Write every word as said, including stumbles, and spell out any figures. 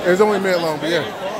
It was only a minute long, but yeah.